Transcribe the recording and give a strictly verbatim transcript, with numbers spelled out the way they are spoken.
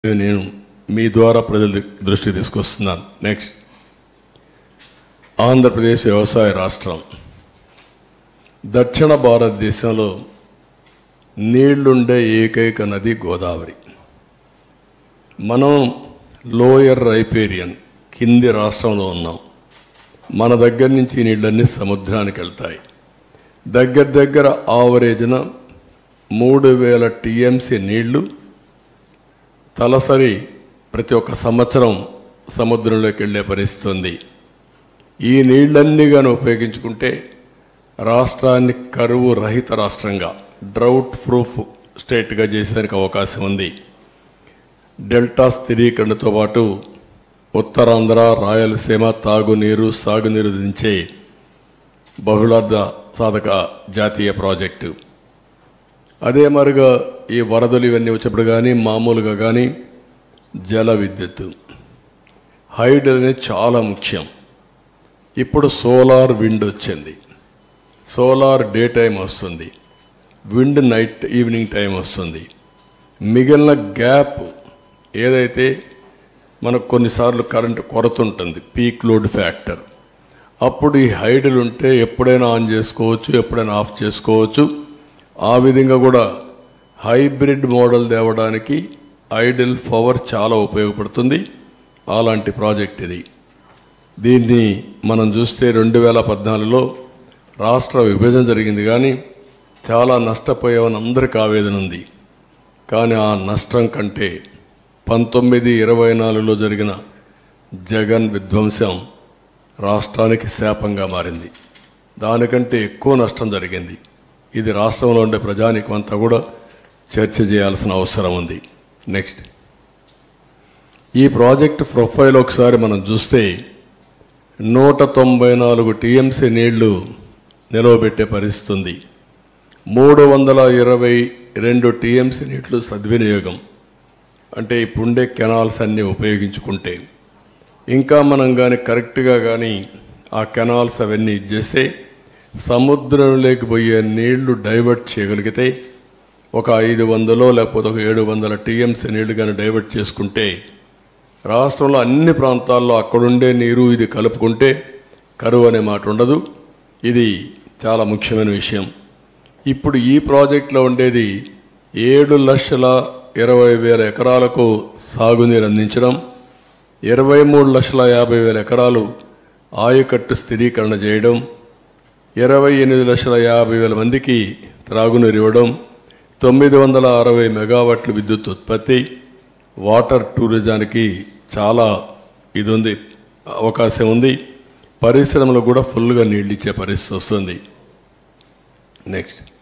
నేను మీ ద్వారా ప్రజల దృష్టికి తీసుకొస్తున్నాను. నెక్స్ట్, ఆంధ్రప్రదేశ్ వ్యవసాయ రాష్ట్రం. దక్షిణ భారతదేశంలో నీళ్లుండే ఏకైక నది గోదావరి. మనం లోయర్ రైపేరియన్ కింది రాష్ట్రంలో ఉన్నాం. మన దగ్గర నుంచి నీళ్ళన్నీ సముద్రానికి వెళ్తాయి. దగ్గర దగ్గర ఆవరేజ్న మూడు వేల టీఎంసీ నీళ్లు తలసరి ప్రతి ఒక్క సంవత్సరం సముద్రంలోకి వెళ్ళే పరిస్థితి ఉంది. ఈ నీళ్ళన్నీ కానీ ఉపయోగించుకుంటే రాష్ట్రాన్ని కరువు రహిత రాష్ట్రంగా, డ్రౌట్ ప్రూఫ్ స్టేట్గా చేసేందుకు అవకాశం ఉంది. డెల్టా స్థిరీకరణతో పాటు ఉత్తరాంధ్ర, రాయలసీమ తాగునీరు సాగునీరు దించే బహుళార్థ సాధక జాతీయ ప్రాజెక్టు. అదే మరుగా ఈ వరదలు ఇవన్నీ వచ్చినప్పుడు కానీ మామూలుగా కానీ జల విద్యుత్తు, హైడ్రో అనేది చాలా ముఖ్యం. ఇప్పుడు సోలార్ విండ్ వచ్చింది. సోలార్ డే టైం వస్తుంది, విండ్ నైట్ ఈవినింగ్ టైం వస్తుంది. మిగిలిన గ్యాప్ ఏదైతే మనకు కొన్నిసార్లు కరెంటు కొరత ఉంటుంది, పీక్ లోడ్ ఫ్యాక్టర్, అప్పుడు ఈ హైడ్రో ఉంటే ఎప్పుడైనా ఆన్ చేసుకోవచ్చు, ఎప్పుడైనా ఆఫ్ చేసుకోవచ్చు. ఆ విధంగా కూడా హైబ్రిడ్ మోడల్ తేవడానికి ఐడిల్ పవర్ చాలా ఉపయోగపడుతుంది. అలాంటి ప్రాజెక్ట్ ఇది. దీన్ని మనం చూస్తే రెండు వేల పద్నాలుగులో రాష్ట్ర విభజన జరిగింది, కానీ చాలా నష్టపోయామని అందరికీ ఆవేదన ఉంది. కానీ ఆ నష్టం కంటే పంతొమ్మిది ఇరవై నాలుగులో జరిగిన జగన్ విధ్వంసం రాష్ట్రానికి శాపంగా మారింది. దానికంటే ఎక్కువ నష్టం జరిగింది. ఇది రాష్ట్రంలో ఉండే ప్రజానీకం అంతా కూడా చర్చ చేయాల్సిన అవసరం ఉంది. నెక్స్ట్, ఈ ప్రాజెక్టు ప్రొఫైల్ ఒకసారి మనం చూస్తే నూట తొంభై నాలుగు టీఎంసీ నీళ్లు నిలవబెట్టే పరిస్థితి ఉంది. మూడు వందల ఇరవై రెండు టీఎంసీ నీళ్లు సద్వినియోగం, అంటే ఇప్పుడుండే కెనాల్స్ అన్నీ ఉపయోగించుకుంటే. ఇంకా మనం కానీ కరెక్ట్గా కానీ ఆ కెనాల్స్ అవన్నీ ఇచ్చేస్తే సముద్రంలోకి పోయే నీళ్లు డైవర్ట్ చేయగలిగితే ఒక ఐదు వందలో లేకపోతే ఒక ఏడు వందల టీఎంసీ నీళ్లు కానీ డైవర్ట్ చేసుకుంటే రాష్ట్రంలో అన్ని ప్రాంతాల్లో అక్కడుండే నీరు ఇది కలుపుకుంటే కరువు అనే మాట ఉండదు. ఇది చాలా ముఖ్యమైన విషయం. ఇప్పుడు ఈ ప్రాజెక్టులో ఉండేది ఏడు లక్షల ఇరవై వేల ఎకరాలకు సాగునీరు అందించడం, ఇరవై మూడు లక్షల యాభై వేల ఎకరాలు ఆయకట్టు స్థిరీకరణ చేయడం, ఇరవై ఎనిమిది లక్షల యాభై వేల మందికి త్రాగునీరు ఇవ్వడం, తొమ్మిది వందల అరవై మెగావాట్ల విద్యుత్ ఉత్పత్తి, వాటర్ టూరిజానికి చాలా ఇది ఉంది, అవకాశం ఉంది. పరిశ్రమలు కూడా ఫుల్గా నీళ్ళు ఇచ్చే పరిస్థితి వస్తుంది. నెక్స్ట్,